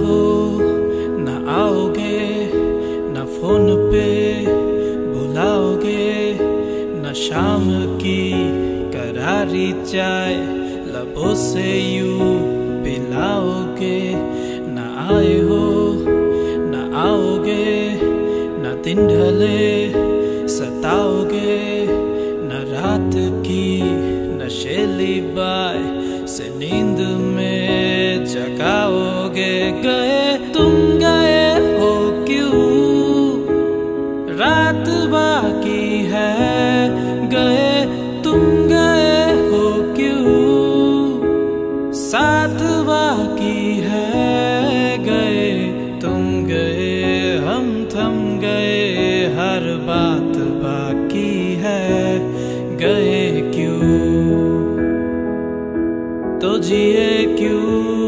हो न आओगे, न फोन पे बुलाओगे, न शाम की करारी चाय लबों से यूं पिलाओगे। न आए हो न आओगे, न दिन ढले सताओगे, न रात की नशेली बाय से नींद में जगाओगे। गए तुम गए हो क्यों, रात बाकी है। गए तुम गए हो क्यों, साथ बाकी है। गए तुम गए, हम थम गए, हर बात बाकी है। गए क्यों तो जिए क्यों।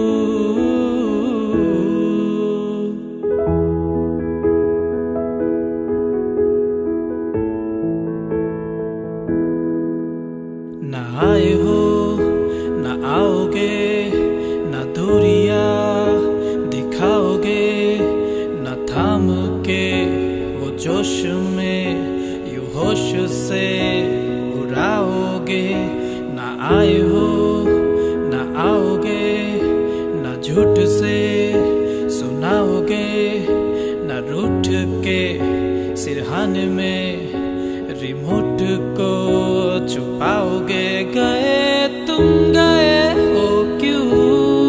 न आए हो न आओगे, न दूरियां दिखाओगे, न थाम के वो जोश में यूं होश से उड़ाओगे। न आए हो न आओगे, न झूठ से सुनाओगे, न रूठ के सिरहाने में रिमोट को छुपाओगे। गए तुम गए हो क्यों,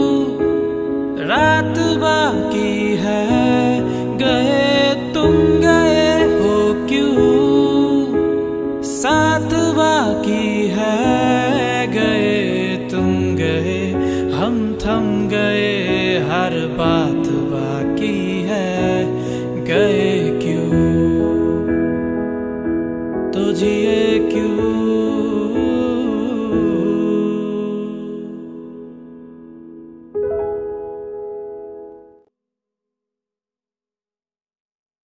रात बाकी है। गए तुम गए हो क्यों, साथ बाकी है। गए तुम गए, हम थम गए, हर बात बाकी है।